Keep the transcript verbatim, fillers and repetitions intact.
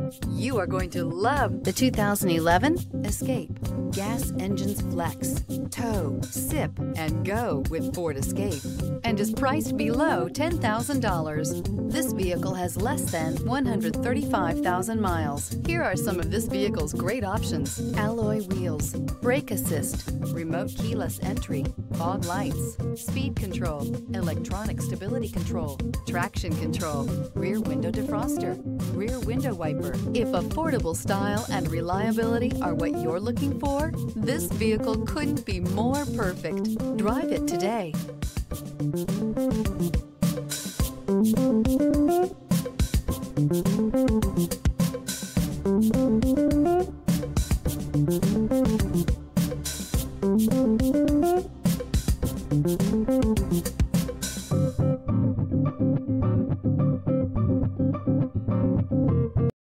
You are going to love the two thousand eleven Escape. Gas engines flex, tow, sip, and go with Ford Escape, and is priced below ten thousand dollars. This vehicle has less than one hundred thirty-five thousand miles. Here are some of this vehicle's great options: alloy wheels, brake assist, remote keyless entry, fog lights, speed control, electronic stability control, traction control, rear window defroster, rear window wiper. If affordable style and reliability are what you're looking for, this vehicle couldn't be more perfect. Drive it today.